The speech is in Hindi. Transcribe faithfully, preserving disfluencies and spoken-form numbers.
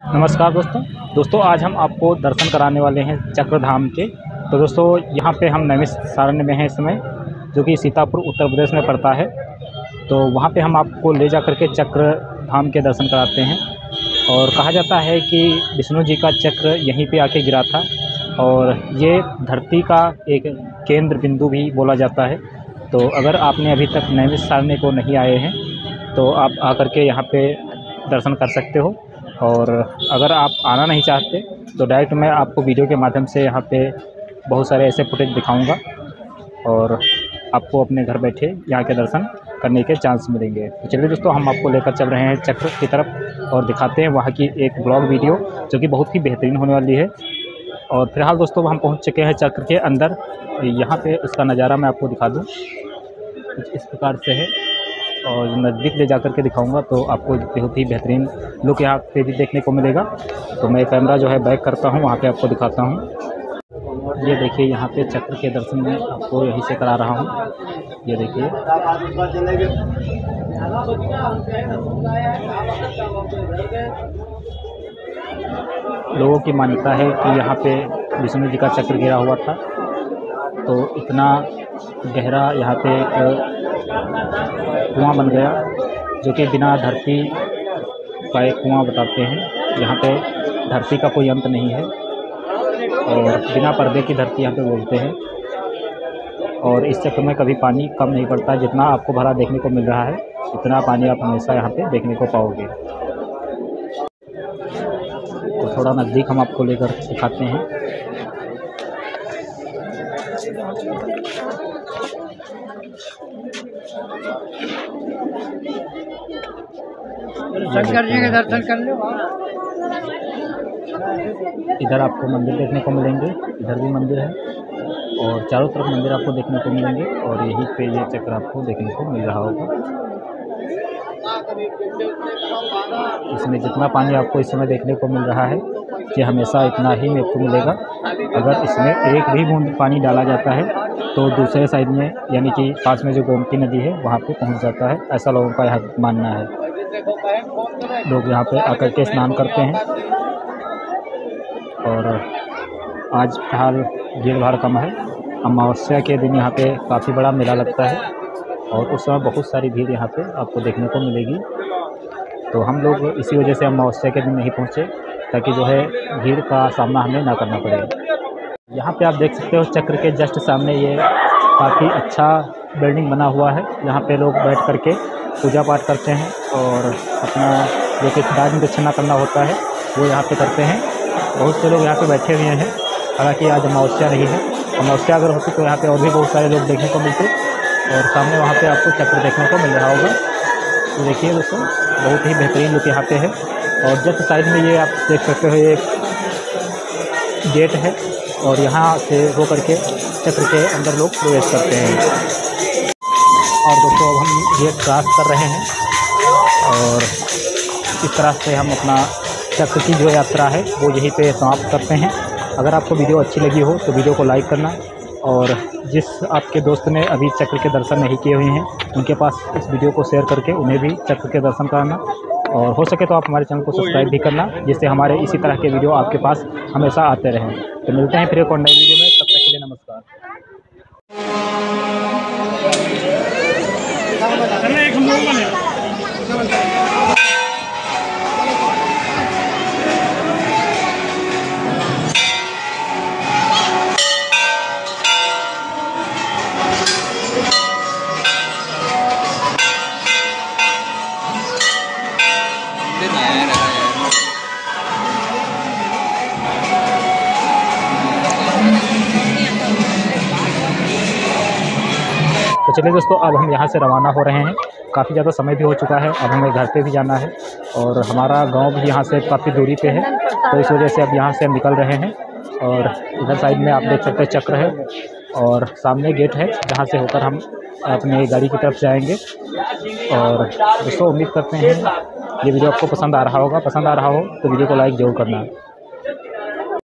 नमस्कार दोस्तों दोस्तों आज हम आपको दर्शन कराने वाले हैं चक्र धाम के। तो दोस्तों यहाँ पे हम नैमिषारण्य में हैं इस समय, जो कि सीतापुर उत्तर प्रदेश में पड़ता है। तो वहाँ पे हम आपको ले जा करके चक्र धाम के दर्शन कराते हैं। और कहा जाता है कि विष्णु जी का चक्र यहीं पे आके गिरा था और ये धरती का एक केंद्र बिंदु भी बोला जाता है। तो अगर आपने अभी तक नैमिषारण्य को नहीं आए हैं तो आप आकर के यहाँ पे दर्शन कर सकते हो। और अगर आप आना नहीं चाहते तो डायरेक्ट मैं आपको वीडियो के माध्यम से यहाँ पे बहुत सारे ऐसे फुटेज दिखाऊंगा और आपको अपने घर बैठे यहाँ के दर्शन करने के चांस मिलेंगे। तो चलिए दोस्तों, हम आपको लेकर चल रहे हैं चक्र की तरफ और दिखाते हैं वहाँ की एक ब्लॉग वीडियो जो कि बहुत ही बेहतरीन होने वाली है। और फिलहाल दोस्तों हम पहुँच चुके हैं चक्र के अंदर। यहाँ पे उसका नज़ारा मैं आपको दिखा दूँ, कुछ इस प्रकार से है और नज़दीक ले जाकर के दिखाऊंगा तो आपको बहुत ही बेहतरीन लुक यहाँ पे भी देखने को मिलेगा। तो मैं कैमरा जो है बैक करता हूँ, वहाँ पे आपको दिखाता हूँ। ये देखिए यहाँ पे चक्र के दर्शन मैं आपको यहीं से करा रहा हूँ। ये देखिए लोगों की मान्यता है कि यहाँ पे विष्णु जी का चक्र गिरा हुआ था। तो इतना गहरा यहाँ पे एक कुआं बन गया जो कि बिना धरती का एक कुआं बताते हैं। यहाँ पे धरती का कोई अंत नहीं है और बिना पर्दे की धरती यहाँ पे बोलते हैं। और इस चक्र में कभी पानी कम नहीं पड़ता, जितना आपको भरा देखने को मिल रहा है इतना पानी आप हमेशा यहाँ पे देखने को पाओगे। तो थोड़ा नज़दीक हम आपको लेकर दिखाते हैं। शंकर जी के दर्शन कर लो। इधर आपको मंदिर देखने को मिलेंगे, इधर भी मंदिर है और चारों तरफ मंदिर आपको देखने को मिलेंगे। और यहीं पे ये चक्र आपको देखने को मिल रहा होगा। इसमें जितना पानी आपको इस समय देखने को मिल रहा है कि हमेशा इतना ही मेरे को मिलेगा। अगर इसमें एक भी बूंद पानी डाला जाता है तो दूसरे साइड में यानी कि पास में जो गोमती नदी है वहाँ पे पहुँच जाता है, ऐसा लोगों का यहाँ मानना है। लोग यहाँ पे आकर के स्नान करते हैं और आज फिलहाल भीड़ भाड़ कम है। अमावस्या के दिन यहाँ पे काफ़ी बड़ा मेला लगता है और उस समय बहुत सारी भीड़ यहाँ पे आपको देखने को मिलेगी। तो हम लोग इसी वजह से अमावस्या के दिन नहीं पहुँचे ताकि जो है भीड़ का सामना हमें ना करना पड़े। यहाँ पे आप देख सकते हो चक्र के जस्ट सामने ये काफ़ी अच्छा बिल्डिंग बना हुआ है। यहाँ पे लोग बैठ करके पूजा पाठ करते हैं और अपना जो कि दान दक्षिणा करना होता है वो यहाँ पे करते हैं। बहुत से लोग यहाँ पे बैठे हुए हैं, हालांकि आज अमावस्या नहीं है। अमावस्या अगर होती तो यहाँ पे और भी बहुत सारे लोग देखने को मिलते और सामने वहाँ पे आपको चक्र देखने को मिल रहा होगा। तो देखिए दोस्तों, बहुत ही बेहतरीन लुक यहाँ पे है। और जस्ट साइड में ये आप देख सकते हो ये गेट है और यहाँ से हो करके चक्र के अंदर लोग प्रवेश करते हैं। और दोस्तों अब हम गेट क्रॉस कर रहे हैं और इस तरह से हम अपना चक्र की जो यात्रा है वो यहीं पे समाप्त करते हैं। अगर आपको वीडियो अच्छी लगी हो तो वीडियो को लाइक करना और जिस आपके दोस्त ने अभी चक्र के दर्शन नहीं किए हुए हैं उनके पास इस वीडियो को शेयर करके उन्हें भी चक्र के दर्शन कराना। और हो सके तो आप हमारे चैनल को सब्सक्राइब भी करना, जिससे हमारे इसी तरह के वीडियो आपके पास हमेशा आते रहें। तो मिलते हैं फिर एक और नई वीडियो में, तब तक के लिए नमस्कार। तो चलिए दोस्तों, अब हम यहाँ से रवाना हो रहे हैं। काफ़ी ज़्यादा समय भी हो चुका है, अब हमें घर पे भी जाना है और हमारा गांव भी यहाँ से काफ़ी दूरी पे है। तो इस वजह से अब यहाँ से हम निकल रहे हैं। और इधर साइड में आप देख सकते हैं चक्र है और सामने गेट है जहाँ से होकर हम अपने गाड़ी की तरफ जाएंगे। और दोस्तों उम्मीद करते हैं ये वीडियो आपको पसंद आ रहा होगा। पसंद आ रहा हो तो वीडियो को लाइक ज़रूर करना।